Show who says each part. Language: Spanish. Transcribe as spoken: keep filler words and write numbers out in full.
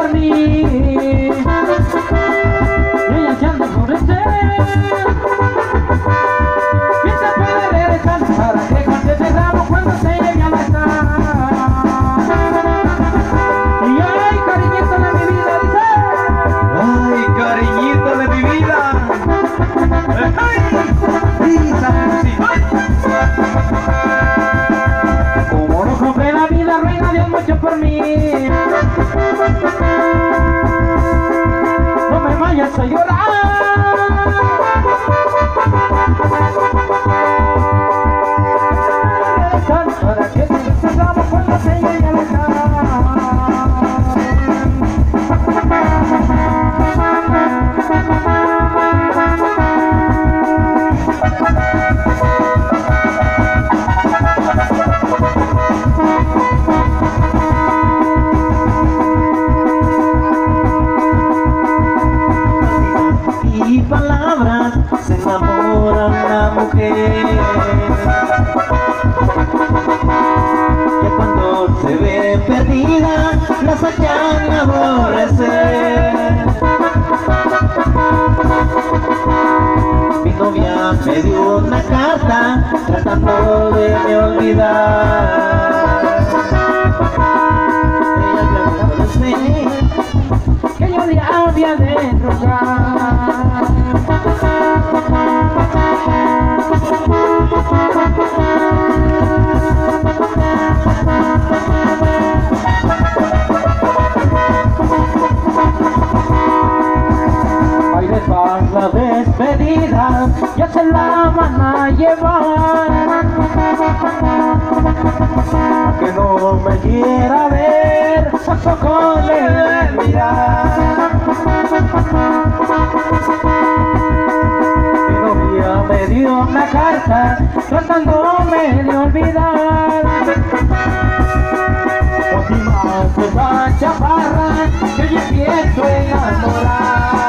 Speaker 1: por mí. Y ella se anda por usted. Y se puede regresar para que corte ese ramo cuando se llegue a la casa. Y ay, cariñito de mi vida, dice.
Speaker 2: Ay, cariñito de mi vida. Ay, vida, sí.
Speaker 1: Como no compré la vida, reina, Dios mucho por mí. No me vayas a llorar. Para que te cerramos cuando se llegue a la casa.
Speaker 2: Y palabras se enamora una mujer que cuando se ve perdida las hallan aborrecer. Mi novia me dio una carta tratando de me olvidar. Ella me agradeció
Speaker 1: Que yo le había de rogar. Ahí les va la despedida, ya se la van a llevar. Que no me quiera ver, tampoco le debe mirar. Mi novia me dio una carta tratándome de olvidar. Última cosa chaparra que yo empiezo a enamorar.